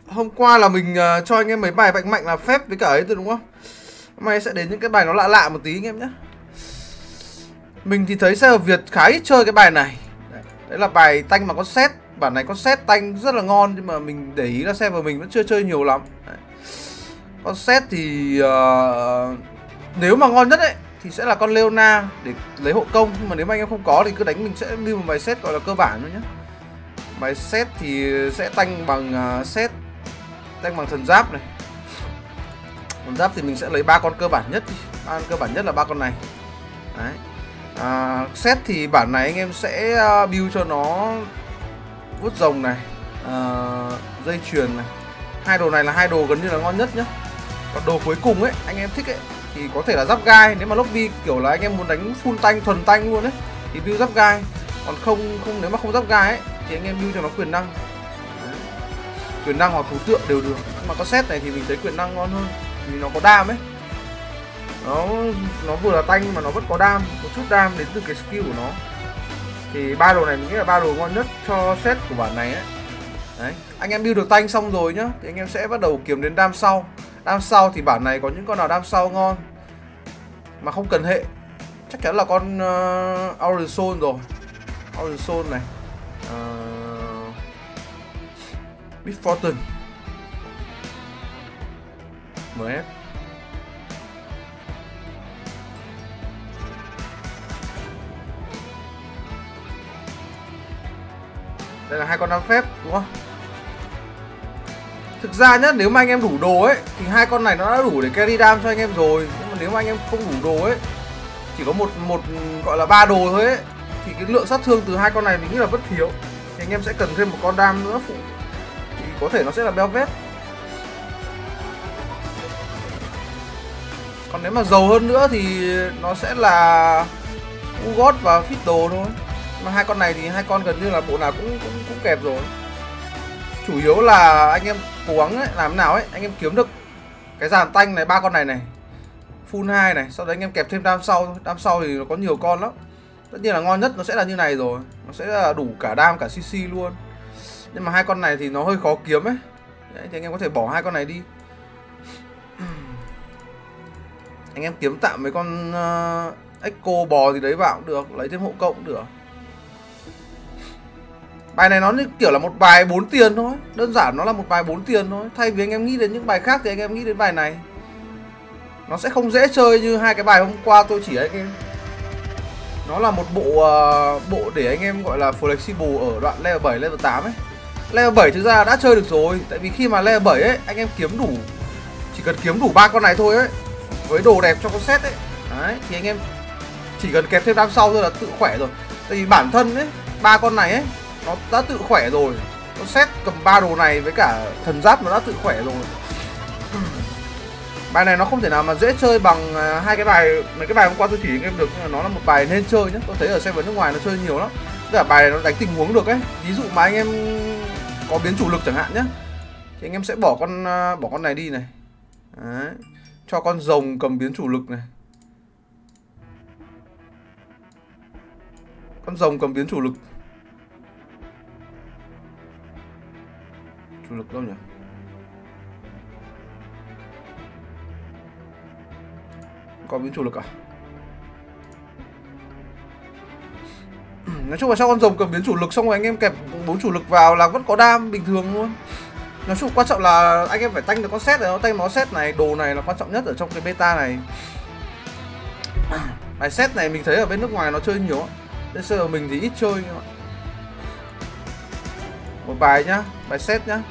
Hôm qua là mình cho anh em mấy bài mạnh mạnh là phép với cả ấy thôi đúng không? Hôm nay sẽ đến những cái bài nó lạ lạ một tí anh em nhé. Mình thì thấy server Việt khá ít chơi cái bài này. Đấy là bài tanh mà có set. Bản này có set tanh rất là ngon, nhưng mà mình để ý là server mình vẫn chưa chơi nhiều lắm. Đấy. Con set thì nếu mà ngon nhất ấy thì sẽ là con Leona để lấy hộ công. Nhưng mà nếu mà anh em không có thì cứ đánh, mình sẽ lưu một bài set gọi là cơ bản thôi nhé. Bài set thì sẽ tanh bằng set, tanh bằng thần giáp này. Thần giáp thì mình sẽ lấy 3 con cơ bản nhất. 3 con cơ bản nhất là 3 con này. Đấy. Set thì bản này anh em sẽ build cho nó vuốt rồng này, dây chuyền này. Hai đồ này là hai đồ gần như là ngon nhất nhá. Còn đồ cuối cùng ấy, anh em thích ấy thì có thể là giáp gai. Nếu mà lobby kiểu là anh em muốn đánh full tanh, thuần tanh luôn ấy thì build giáp gai. Còn không nếu mà không giáp gai ấy thì anh em build cho nó quyền năng. Đấy. Quyền năng hoặc thú tượng đều được. Nhưng mà có set này thì mình thấy quyền năng ngon hơn vì nó có đam ấy. Nó vừa là tanh mà nó vẫn có đam, một chút đam đến từ cái skill của nó. Thì ba đồ này mình nghĩ là ba đồ ngon nhất cho set của bản này ấy. Đấy, anh em build được tanh xong rồi nhá thì anh em sẽ bắt đầu kiếm đến đam sau. Đam sau thì bản này có những con nào đam sau ngon mà không cần hệ, chắc chắn là con Orange Soul rồi. Orange Soul này, Big Fortune, MS. Đây là hai con đam phép đúng không? Thực ra nhá, nếu mà anh em đủ đồ ấy thì hai con này nó đã đủ để carry đam cho anh em rồi. Nhưng mà nếu mà anh em không đủ đồ ấy, chỉ có một gọi là 3 đồ thôi ấy, thì cái lượng sát thương từ hai con này mình nghĩ là rất thiếu. Thì anh em sẽ cần thêm một con đam nữa phụ, thì có thể nó sẽ là Belvet. Còn nếu mà giàu hơn nữa thì nó sẽ là Ugot và Fiddle thôi. Mà hai con này thì hai con gần như là bộ nào cũng kẹp rồi. Chủ yếu là anh em cố gắng ấy, làm nào ấy anh em kiếm được cái dàn tanh này, ba con này này, full 2 này, sau đấy anh em kẹp thêm đam sau. Đam sau thì nó có nhiều con lắm. Tất nhiên là ngon nhất nó sẽ là như này rồi, nó sẽ là đủ cả đam cả CC luôn. Nhưng mà hai con này thì nó hơi khó kiếm ấy. Đấy, thì anh em có thể bỏ hai con này đi. Anh em kiếm tạm mấy con Echo bò gì đấy vào cũng được, lấy thêm hộ cộng cũng được. Bài này nó như kiểu là một bài 4 tiền thôi. Đơn giản nó là một bài 4 tiền thôi. Thay vì anh em nghĩ đến những bài khác thì anh em nghĩ đến bài này. Nó sẽ không dễ chơi như hai cái bài hôm qua tôi chỉ anh em. Nó là một bộ để anh em gọi là flexible ở đoạn level 7, level 8 ấy. Level 7 thực ra đã chơi được rồi. Tại vì khi mà level 7 ấy, anh em kiếm đủ, chỉ cần kiếm đủ 3 con này thôi ấy, với đồ đẹp cho con set ấy. Đấy, thì anh em chỉ cần kẹp thêm đam sau thôi là tự khỏe rồi. Tại vì bản thân ấy, 3 con này ấy nó đã tự khỏe rồi. Con set cầm 3 đồ này với cả thần giáp nó đã tự khỏe rồi. Bài này nó không thể nào mà dễ chơi bằng hai cái bài, mấy cái bài hôm qua tôi chỉ anh em được, nhưng mà nó là một bài nên chơi nhé. Tôi thấy ở server nước ngoài nó chơi nhiều lắm. Tức là bài này nó đánh tình huống được ấy. Ví dụ mà anh em có biến chủ lực chẳng hạn nhé, thì anh em sẽ bỏ con này đi này. Đấy. Cho con rồng cầm biến chủ lực này. Con rồng cầm biến chủ lực. Chủ lực đâu nhỉ? Có biến chủ lực à? Nói chung là cho con rồng cầm biến chủ lực xong rồi anh em kẹp 4 chủ lực vào là vẫn có đam bình thường luôn. Nói chung quan trọng là anh em phải tanh được con set này, tanh nó set này, đồ này là quan trọng nhất ở trong cái beta này. Bài set này mình thấy ở bên nước ngoài nó chơi nhiều á. Bên server mình thì ít chơi các bạn. Một bài nhá, bài set nhá.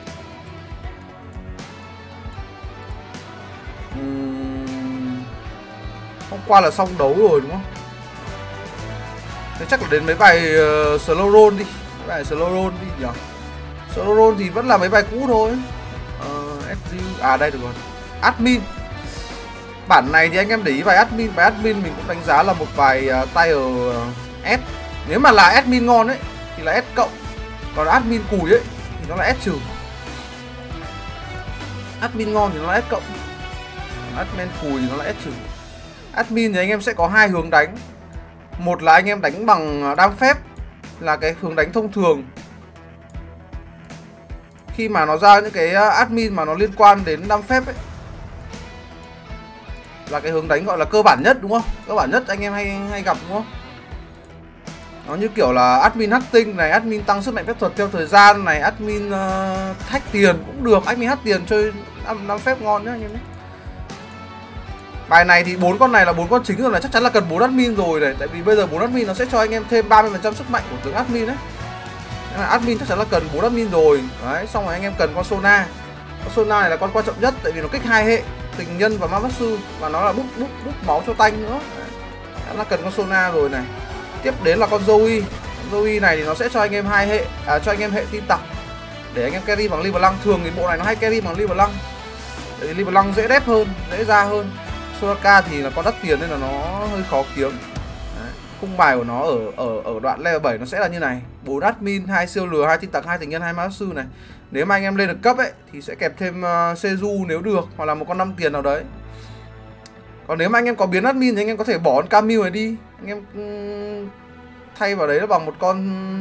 Hôm qua là xong đấu rồi đúng không? Thế chắc là đến mấy bài slow roll đi. Mấy bài slow roll đi nhỉ? Slow roll thì vẫn là mấy bài cũ thôi. Đây được rồi. Admin. Bản này thì anh em để ý bài admin. Bài admin mình cũng đánh giá là một bài tier S. Nếu mà là admin ngon ấy thì là S cộng. Còn admin cùi ấy thì nó là S trừ. Admin ngon thì nó là S cộng. Admin cùi thì nó là S trừ. Admin thì anh em sẽ có hai hướng đánh. Một là anh em đánh bằng đam phép, là cái hướng đánh thông thường. khi mà nó ra những cái admin mà nó liên quan đến 5 phép ấy, là cái hướng đánh gọi là cơ bản nhất đúng không? Cơ bản nhất anh em hay gặp đúng không? Nó như kiểu là admin hack tinh này, admin tăng sức mạnh phép thuật theo thời gian này, admin hack tiền cũng được, admin hack tiền chơi 5 phép ngon nhá anh em nhé. Bài này thì 4 con này là 4 con chính rồi này, chắc chắn là cần 4 admin rồi này, tại vì bây giờ 4 admin nó sẽ cho anh em thêm 30% sức mạnh của tướng admin đấy. Nên là admin chắc chắn là cần 4 admin rồi. Đấy, xong rồi anh em cần con Sona. Con Sona này là con quan trọng nhất tại vì nó kích 2 hệ, tình nhân và ma pháp sư, và nó là bút máu cho tanh nữa. Đấy, là cần con Sona rồi này. Tiếp đến là con Zoe. Con Zoe này thì nó sẽ cho anh em 2 hệ, cho anh em hệ tin tặc để anh em carry bằng LeBlanc. Thường thì bộ này nó hay carry bằng LeBlanc. Tại vì LeBlanc dễ đép hơn, dễ ra hơn. Soraka thì là con đắt tiền nên là nó hơi khó kiếm. Đấy, khung bài của nó ở đoạn level 7 nó sẽ là như này: 4 admin, 2 siêu lừa, 2 tin tặc, 2 tình nhân, 2 ma pháp sư này. Nếu mà anh em lên được cấp ấy thì sẽ kẹp thêm Seju nếu được, hoặc là một con 5 tiền nào đấy. Còn nếu mà anh em có biến admin thì anh em có thể bỏ con Camille này đi, anh em thay vào đấy là bằng một con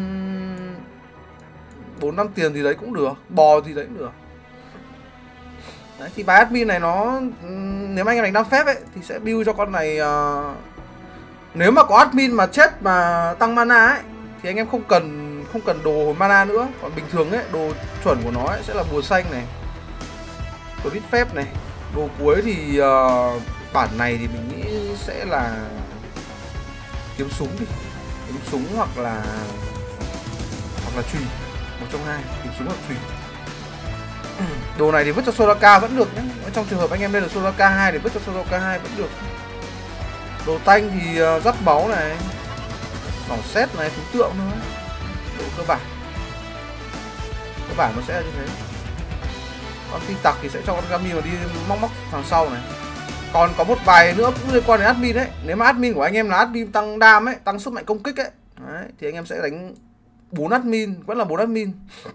4-5 tiền gì đấy cũng được, bò gì đấy cũng được. Đấy, thì bài admin này nó nếu mà anh em đánh 5 phép ấy thì sẽ build cho con này. Nếu mà có admin mà chết mà tăng mana ấy thì anh em không cần đồ hồi mana nữa. Còn bình thường ấy, đồ chuẩn của nó ấy sẽ là bùa xanh này, đồ ít phép này. Đồ cuối thì bản này thì mình nghĩ sẽ là kiếm súng đi, kiếm súng hoặc là chùy, một trong hai, kiếm súng hoặc chùy. Đồ này thì vứt cho Soraka vẫn được nhé. Trong trường hợp anh em lên được Soraka 2 thì vứt cho Soraka 2 vẫn được. Đồ tanh thì dắt máu này, nỏ xét này, thú tượng nữa. Đồ cơ bản nó sẽ là như thế. Con tin tặc thì sẽ cho con Camille đi móc thằng sau này. Còn có một bài nữa cũng liên quan đến admin đấy. Nếu mà admin của anh em là admin tăng đam ấy, tăng sức mạnh công kích ấy, đấy, thì anh em sẽ đánh 4 admin, vẫn là 4 admin.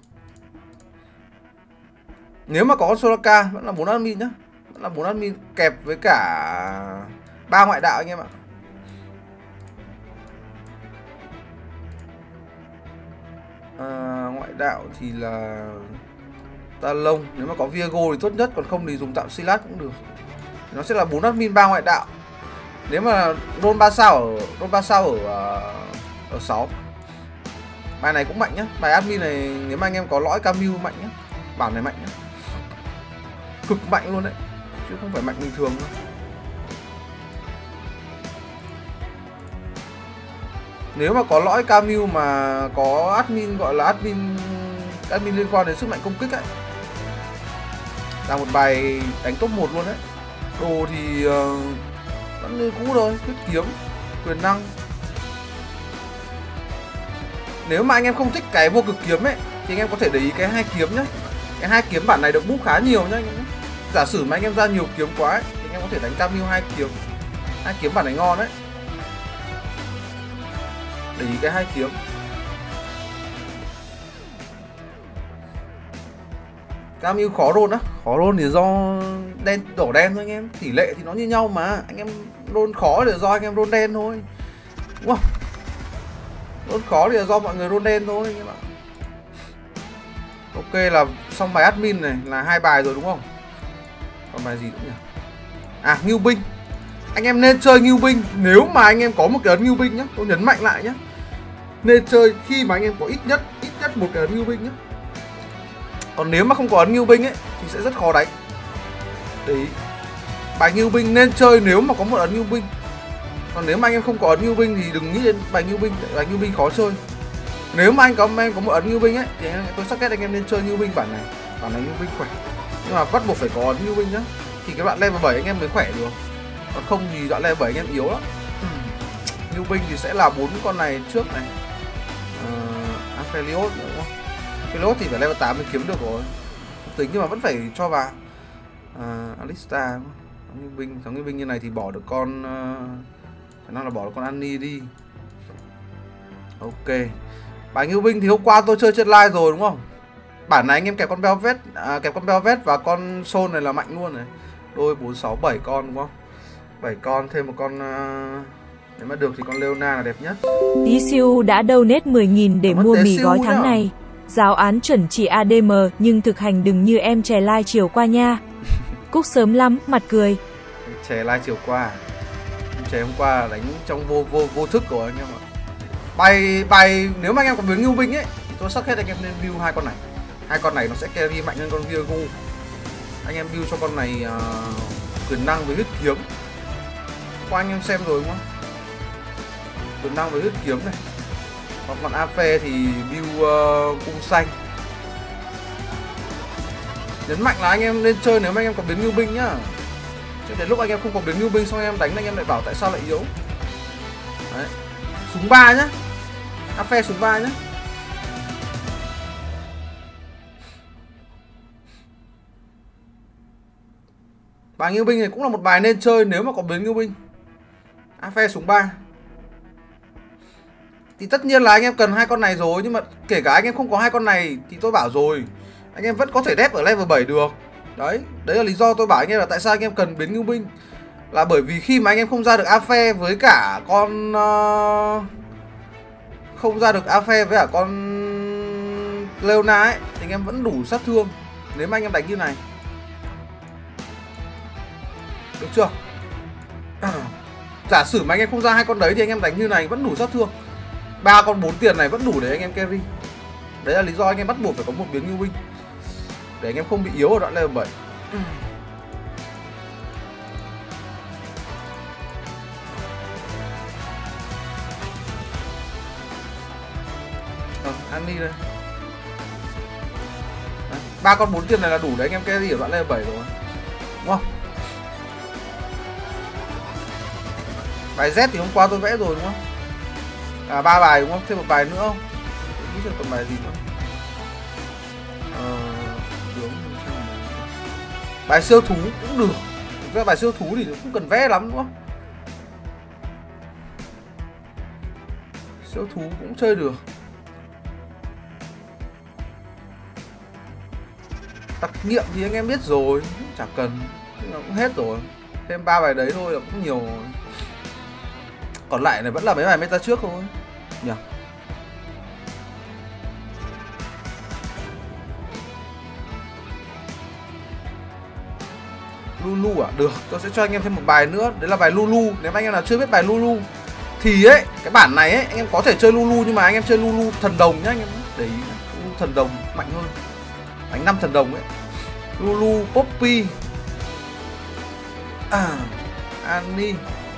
Nếu mà có con Soraka vẫn là 4 admin nhá, vẫn là 4 admin kẹp với cả 3 ngoại đạo anh em ạ. Ngoại đạo thì là Talon, nếu mà có Viego thì tốt nhất, còn không thì dùng tạm Silas cũng được. Nó sẽ là 4 admin 3 ngoại đạo. Nếu mà roll 3 sao ở 6. Bài này cũng mạnh nhá. Bài admin này nếu mà anh em có lõi Camille mạnh nhá. Bản này mạnh nhá. Cực mạnh luôn đấy, chứ không phải mạnh bình thường đâu. Nếu mà có lõi Camille mà có admin gọi là admin liên quan đến sức mạnh công kích ấy, là một bài đánh top 1 luôn đấy. Đồ thì vẫn như cũ thôi, quyết kiếm, quyền năng. Nếu mà anh em không thích cái vô cực kiếm ấy thì anh em có thể để ý cái 2 kiếm nhá. Cái 2 kiếm bản này được búp khá nhiều nhá anh em nhé. Giả sử mà anh em ra nhiều kiếm quá ấy, thì anh em có thể đánh Camille 2 kiếm. 2 kiếm bản này ngon đấy. Để ý cái 2 kiếm. Camille khó roll á. Khó roll thì do đen đổ đen thôi anh em. Tỷ lệ thì nó như nhau mà. Anh em roll khó thì do anh em roll đen thôi, đúng không? Roll khó thì là do mọi người roll đen thôi anh em ạ. Ok, là xong bài admin này, là 2 bài rồi đúng không? Còn bài gì nữa nhỉ? Ngưu binh. Anh em nên chơi ngưu binh nếu mà anh em có một cái ấn ngưu binh nhá. Tôi nhấn mạnh lại nhá. Nên chơi khi mà anh em có ít nhất một cái ấn ngưu binh nhá. Còn nếu mà không có ấn ngưu binh ấy thì sẽ rất khó đánh. Đấy. Bài ngưu binh nên chơi nếu mà có một ấn ngưu binh. Còn nếu mà anh em không có ấn ngưu binh thì đừng nghĩ đến bài ngưu binh, bài ngưu binh khó chơi. Nếu mà anh có một ấn ngưu binh ấy thì tôi suggest anh em nên chơi ngưu binh bản này. Bản này ngưu binh khỏe. Nhưng mà bắt buộc phải có ấn ngưu binh nhá. Thì cái đoạn level 7 anh em mới khỏe được. Còn không thì đoạn level 7 anh em yếu lắm. Ngưu binh thì sẽ là 4 con này trước này. Aphelios đúng không? Aphelios thì phải level 8 mới kiếm được rồi. Tính nhưng mà vẫn phải cho vào. Alista đúng không? Thằng ngưu binh như này thì bỏ được con khả năng là bỏ được con Annie đi. Ok. Bài ngưu binh thì hôm qua tôi chơi trên live rồi đúng không? Bản này anh em kẹp con Belvet và con Sol này là mạnh luôn này. Đôi 4, 6, 7 con đúng không? 7 con thêm một con nếu mà được thì con Leona là đẹp nhất. Tí siêu đã donate 10.000 để mua mì gói tháng này. Giáo án chuẩn chỉ ADM nhưng thực hành đừng như em chè lai chiều qua nha. Cúc sớm lắm, mặt cười. Chè lai chiều qua. Chè hôm qua đánh trong vô thức của anh em ạ. Bài nếu mà anh em có biến ngưu binh ấy, tôi sắp hết anh em nên build hai con này. Hai con này nó sẽ carry mạnh hơn con Virgo. Anh em build cho con này quyền năng với huyết kiếm. Qua anh em xem rồi đúng không? Quyền năng với huyết kiếm này. Còn AP thì build cung xanh. Nhấn mạnh là anh em nên chơi nếu mà anh em có biến ngưu binh nhá. Chứ đến lúc anh em không có biến ngưu binh xong anh em đánh anh em lại bảo tại sao lại yếu. Đấy. Súng 3 nhá. AP súng 3 nhá. Bài ngưu binh này cũng là một bài nên chơi nếu mà có biến ngưu binh. AP súng 3. Thì tất nhiên là anh em cần hai con này rồi, nhưng mà kể cả anh em không có hai con này thì tôi bảo rồi, anh em vẫn có thể đép ở level 7 được. Đấy là lý do tôi bảo anh em là tại sao anh em cần biến ngưu binh. Là bởi vì khi mà anh em không ra được Ape với cả con Leona ấy thì anh em vẫn đủ sát thương nếu mà anh em đánh như này. Được chưa? Giả sử mà anh em không ra hai con đấy thì anh em đánh như này vẫn đủ sát thương. 3 con 4 tiền này vẫn đủ để anh em carry. Đấy là lý do anh em bắt buộc phải có một biến ngưu binh để anh em không bị yếu ở đoạn level 7. Annie đây. 3 con 4 tiền này là đủ để anh em carry ở đoạn level 7 rồi. Đúng không? Bài Z thì hôm qua tôi vẽ rồi đúng không? 3 bài đúng không? Thêm một bài nữa không? Tôi nghĩ là còn bài gì nữa? Bài siêu thú cũng được. Thực ra bài siêu thú thì cũng cần vẽ lắm đúng không? Siêu thú cũng chơi được. Đặc nghiệm thì anh em biết rồi, chả cần, nhưng mà cũng hết rồi. Thêm 3 bài đấy thôi là cũng nhiều rồi. Còn lại này vẫn là mấy bài meta trước thôi nhỉ. Lulu à? Được, tôi sẽ cho anh em thêm một bài nữa. Đấy là bài Lulu. Nếu anh em nào chưa biết bài Lulu thì ấy, cái bản này ấy, anh em có thể chơi Lulu nhưng mà anh em chơi Lulu thần đồng nhá anh em. Để ý, Lulu thần đồng mạnh hơn. Đánh 5 thần đồng ấy. Lulu, Poppy, Annie,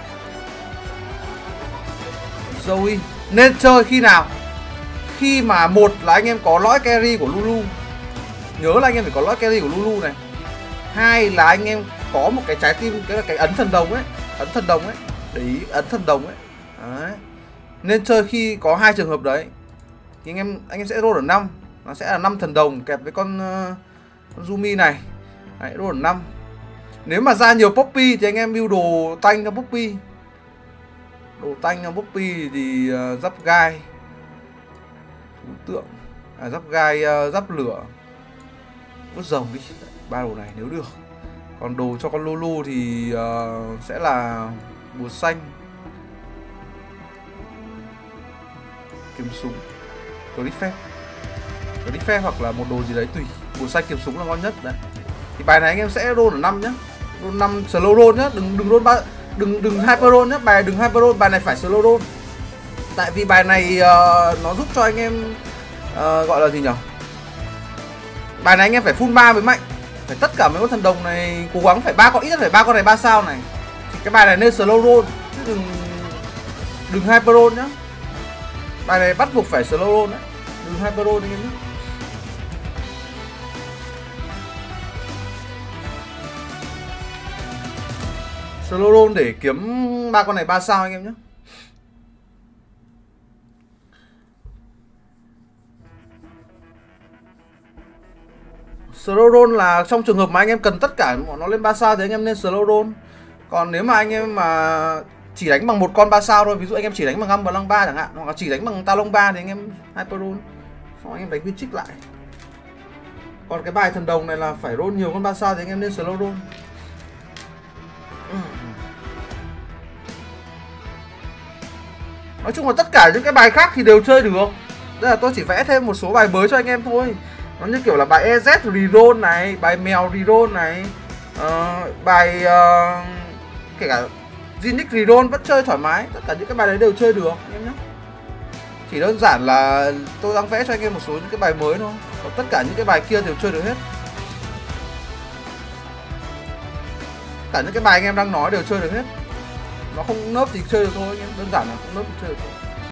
Zoe. Nên chơi khi nào? Khi mà một là anh em có lõi carry của Lulu. Nhớ là anh em phải có lõi carry của Lulu này. Hai là anh em có một cái trái tim, cái ấn thần đồng ấy. Ấn thần đồng ấy. Để ý, ấn thần đồng ấy. Đấy. Nên chơi khi có hai trường hợp đấy. Thì anh em sẽ roll ở 5. Nó sẽ là 5 thần đồng kẹp với con Yumi này. Đấy, roll ở 5. Nếu mà ra nhiều Poppy thì anh em build đồ tanh cho Poppy. Đồ tanh cho Poppy thì giáp gai, thú tượng, giáp gai, giáp lửa, vút rồng đi. 3 đồ này nếu được. Còn đồ cho con Lulu thì sẽ là bùa xanh, kiếm súng, clip phép hoặc là một đồ gì đấy tùy. Bùa xanh kiếm súng là ngon nhất đấy. Thì bài này anh em sẽ roll ở 5 nhá. Roll 5 slow roll nhá, đừng roll 3, đừng hyper roll nhá, đừng hyper roll, bài này phải slow roll. Tại vì bài này nó giúp cho anh em gọi là gì nhỉ? Bài này anh em phải full 3 mới mạnh. Phải tất cả mấy con thần đồng này cố gắng phải 3 con, ít nhất phải 3 con này 3 sao này. Thì cái bài này nên slow roll chứ đừng hyper roll nhá. Bài này bắt buộc phải slow roll đấy. Đừng hyper roll anh em nhé. Slow roll để kiếm 3 con này 3 sao anh em nhé. Slow roll là trong trường hợp mà anh em cần tất cả bọn nó lên 3 sao thì anh em nên slow roll. Còn nếu mà anh em mà chỉ đánh bằng một con 3 sao thôi, ví dụ anh em chỉ đánh bằng Âm và Long 3 chẳng hạn, hoặc là chỉ đánh bằng Talon 3 thì anh em hyper roll. Xong anh em đánh viên trích lại. Còn cái bài thần đồng này là phải roll nhiều con 3 sao thì anh em nên slow roll. Nói chung là tất cả những cái bài khác thì đều chơi được. Tức là tôi chỉ vẽ thêm một số bài mới cho anh em thôi. Nó như kiểu là bài EZ reroll này, bài mèo reroll này, bài kể cả Zinix reroll vẫn chơi thoải mái. Tất cả những cái bài đấy đều chơi được anh em nhé. Chỉ đơn giản là tôi đang vẽ cho anh em một số những cái bài mới thôi. Còn tất cả những cái bài kia đều chơi được hết. Cả những cái bài anh em đang nói đều chơi được hết. Nó không nớp thì chơi được thôi anh em, đơn giản là không nớp thì chơi được thôi.